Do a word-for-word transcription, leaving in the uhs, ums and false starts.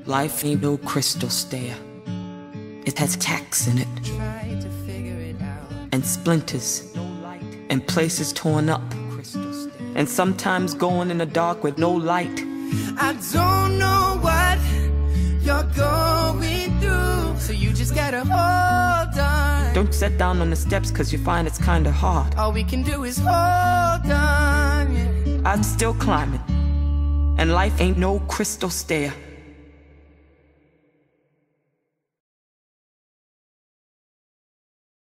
Life ain't no crystal stair. It has cracks in it, and splinters, and places torn up, and sometimes going in the dark with no light. I don't know what you're going through, so you just gotta hold on. Don't sit down on the steps cause you find it's kinda hard. All we can do is hold on, yeah. I'm still climbing, and life ain't no crystal stair.